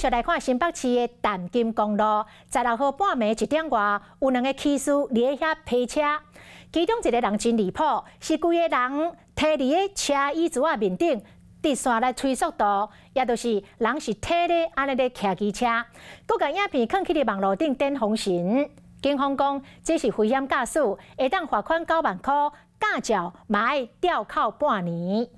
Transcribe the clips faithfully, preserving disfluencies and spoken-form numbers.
续来看新北市的淡金公路，十六号半暝一点外，有两个骑士伫咧遐批车，其中一个人真离谱，是规个人摕伫咧车椅子仔面顶，直线来催速度，也就是人是摕咧安尼咧骑机车，佮甲影片放去咧网络顶点红绳。警方讲，这是危险驾驶，会当罚款九万块，驾照嘛要吊扣半年。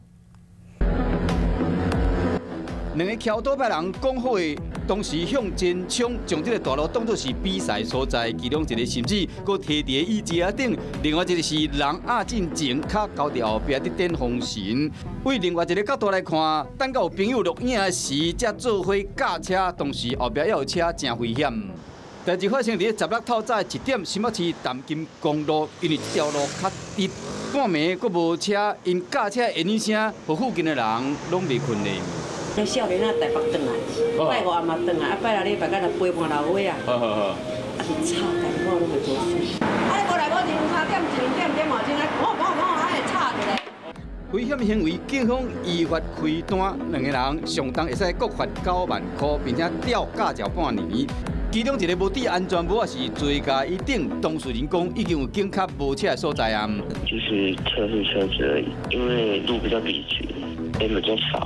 两个骑倒摆人讲好的，当时向前冲，将这个大路当作是比赛所在。其中一个甚至佫摕伫椅子仔顶，另外一个是人压进前，脚交伫后壁伫点风绳。为另外一个角度来看，等到有朋友录影的时，才做伙驾车，同时后壁还有车，真危险。代志发生伫十六透早一点，新北市淡金公路，因为这条路较直，半暝佫无车，因驾车的烟雨声，互附近的人拢未困咧。 迄少年仔台北转来，拜五暗嘛转来，啊拜六礼拜甲就陪伴老尾啊。好好好。啊是吵，但是我拢袂做事。啊你过来我二三点、一点点外钟啊，我我我还会吵一个。 危险行为，警方依法开单，两个人上当会使各罚九万块，并且吊驾照半年。其中一个无戴安全帽是醉驾一顶，当事人讲已经有警察无车的所在啊。 就是测试车子而已，因为路比较笔直，人比较少。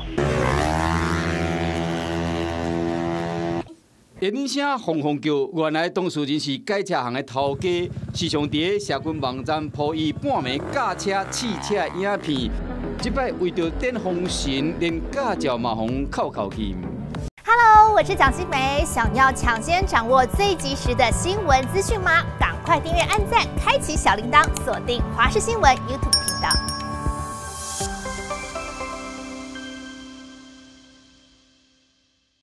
烟雨声轰轰叫，原来当事人是改车行的头家，时常伫社群网站铺伊半暝驾车试车的影片。这摆为着点风神，连驾照嘛互扣扣去。 Hello， 我是蒋欣梅，想要抢先掌握最及时的新闻资讯吗？赶快订阅、按赞、开启小铃铛，锁定华视新闻 YouTube 频道。